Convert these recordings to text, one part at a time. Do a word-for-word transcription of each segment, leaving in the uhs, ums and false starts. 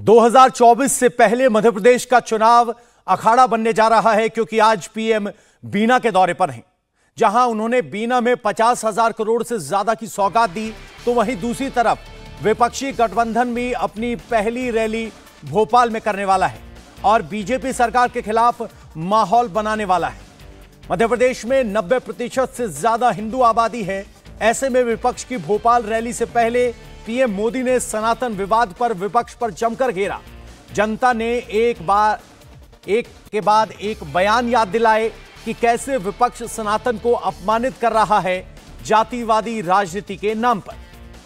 दो हज़ार चौबीस से पहले मध्य प्रदेश का चुनाव अखाड़ा बनने जा रहा है, क्योंकि आज पीएम बीना के दौरे पर हैं, जहां उन्होंने बीना में पचास हजार करोड़ से ज्यादा की सौगात दी। तो वहीं दूसरी तरफ विपक्षी गठबंधन भी अपनी पहली रैली भोपाल में करने वाला है और बीजेपी सरकार के खिलाफ माहौल बनाने वाला है। मध्य प्रदेश में नब्बे प्रतिशत से ज्यादा हिंदू आबादी है। ऐसे में विपक्ष की भोपाल रैली से पहले पीएम मोदी ने सनातन विवाद पर विपक्ष पर जमकर घेरा। जनता ने एक बार एक के बाद एक बयान याद दिलाए कि कैसे विपक्ष सनातन को अपमानित कर रहा है जातिवादी राजनीति के नाम पर।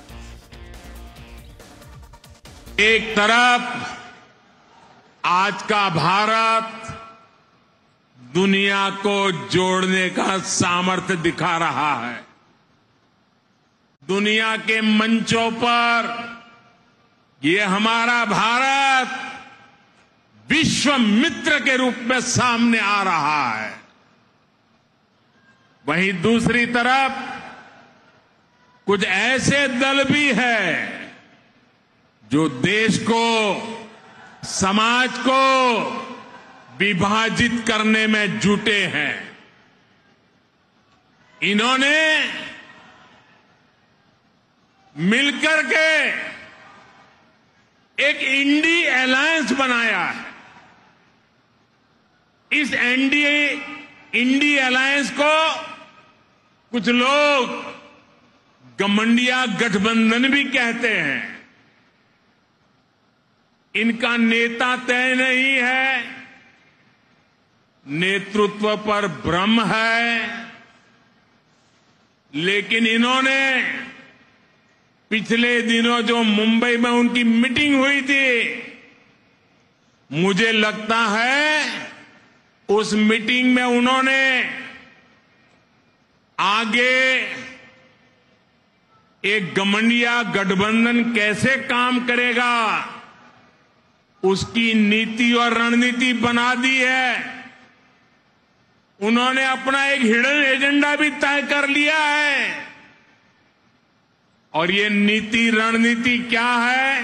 एक तरफ आज का भारत दुनिया को जोड़ने का सामर्थ्य दिखा रहा है। दुनिया के मंचों पर ये हमारा भारत विश्व मित्र के रूप में सामने आ रहा है। वहीं दूसरी तरफ कुछ ऐसे दल भी हैं जो देश को, समाज को विभाजित करने में जुटे हैं। इन्होंने मिलकर के एक इंडी अलायंस बनाया है। इस एनडीए इंडी अलायंस को कुछ लोग गठबंधन गठबंधन भी कहते हैं। इनका नेता तय नहीं है, नेतृत्व पर भ्रम है, लेकिन इन्होंने पिछले दिनों जो मुंबई में उनकी मीटिंग हुई थी, मुझे लगता है उस मीटिंग में उन्होंने आगे एक गठबंधन गठबंधन कैसे काम करेगा उसकी नीति और रणनीति बना दी है। उन्होंने अपना एक हिडन एजेंडा भी तय कर लिया है। और ये नीति रणनीति क्या है?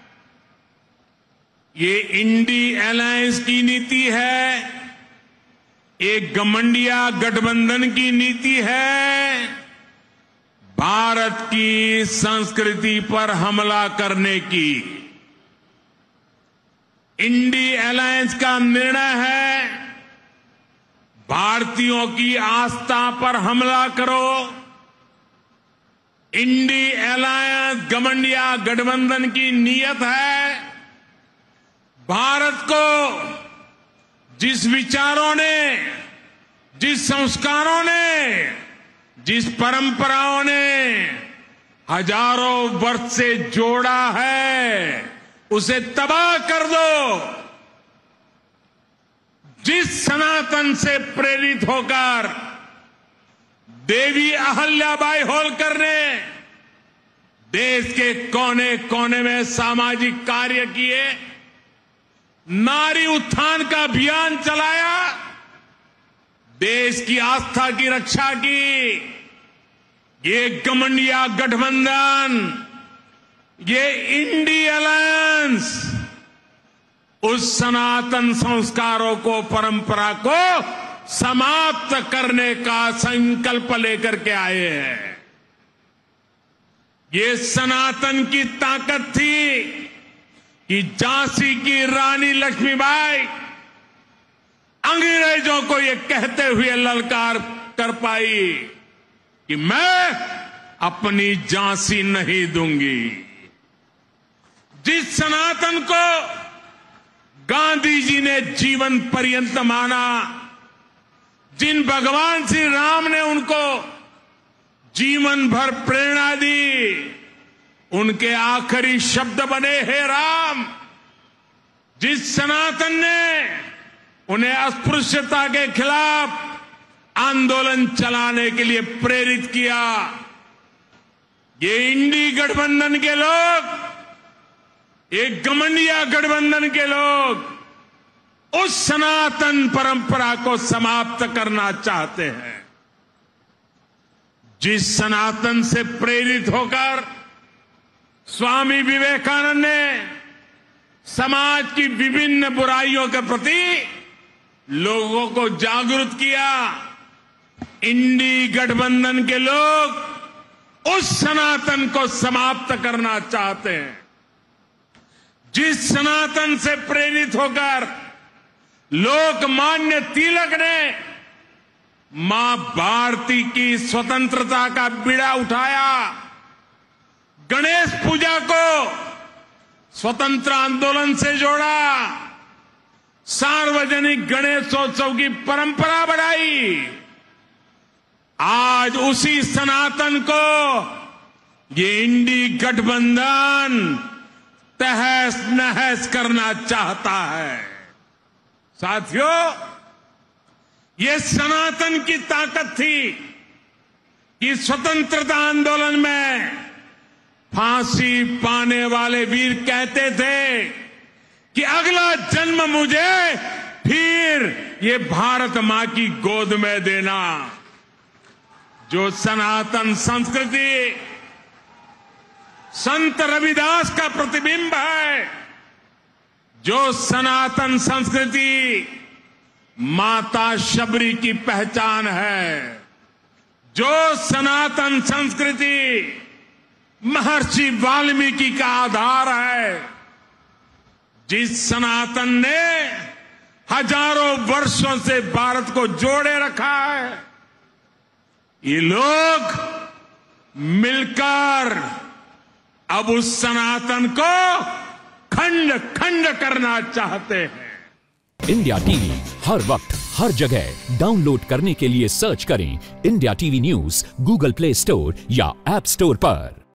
ये इंडी अलायंस की नीति है, एक गठबंधन गठबंधन की नीति है, भारत की संस्कृति पर हमला करने की। इंडी अलायंस का निर्णय है भारतीयों की आस्था पर हमला करो। इंडी अलायंस गठबंधन गठबंधन की नीयत है भारत को जिस विचारों ने, जिस संस्कारों ने, जिस परंपराओं ने हजारों वर्ष से जोड़ा है, उसे तबाह कर दो। जिस सनातन से प्रेरित होकर देवी अहल्याबाई होलकर ने देश के कोने कोने में सामाजिक कार्य किए, नारी उत्थान का अभियान चलाया, देश की आस्था की रक्षा की, ये गठबंधन गठबंधन, ये इंडी अलायंस उस सनातन संस्कारों को, परंपरा को समाप्त करने का संकल्प लेकर के आए हैं। ये सनातन की ताकत थी कि झांसी की रानी लक्ष्मीबाई अंग्रेजों को ये कहते हुए ललकार कर पाई कि मैं अपनी झांसी नहीं दूंगी। जिस सनातन को गांधी जी ने जीवन पर्यंत माना, जिन भगवान श्री राम ने उनको जीवन भर प्रेरणा दी, उनके आखिरी शब्द बने हे राम। जिस सनातन ने उन्हें अस्पृश्यता के खिलाफ आंदोलन चलाने के लिए प्रेरित किया, ये इंडी गठबंधन के लोग, एक गठबंधन गठबंधन के लोग उस सनातन परंपरा को समाप्त करना चाहते हैं। जिस सनातन से प्रेरित होकर स्वामी विवेकानंद ने समाज की विभिन्न बुराइयों के प्रति लोगों को जागरूक किया। इंडी गठबंधन के लोग उस सनातन को समाप्त करना चाहते हैं, जिस सनातन से प्रेरित होकर लोकमान्य तिलक ने मां भारती की स्वतंत्रता का बीड़ा उठाया, गणेश पूजा को स्वतंत्र आंदोलन से जोड़ा, सार्वजनिक गणेशोत्सव की परंपरा बढ़ाई। आज उसी सनातन को ये इंडी गठबंधन तहस नहस करना चाहता है। साथियों, ये सनातन की ताकत थी कि स्वतंत्रता आंदोलन में फांसी पाने वाले वीर कहते थे कि अगला जन्म मुझे फिर ये भारत मां की गोद में देना। जो सनातन संस्कृति संत रविदास का प्रतिबिंब है, जो सनातन संस्कृति माता शबरी की पहचान है, जो सनातन संस्कृति महर्षि वाल्मीकि का आधार है, जिस सनातन ने हजारों वर्षों से भारत को जोड़े रखा है, ये लोग मिलकर अब उस सनातन को खंड खंड करना चाहते हैं। इंडिया टीवी हर वक्त हर जगह डाउनलोड करने के लिए सर्च करें India TV news Google Play Store या ऐप स्टोर पर।